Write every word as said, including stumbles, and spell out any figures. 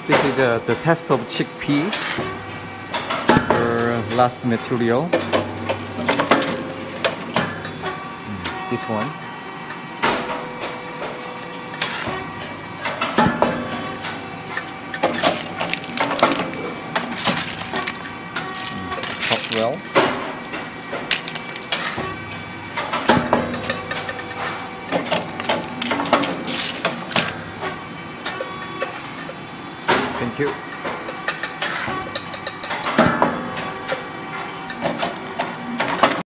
This is uh, the test of chickpea. Our last material. This one. Chopped well. Thank you.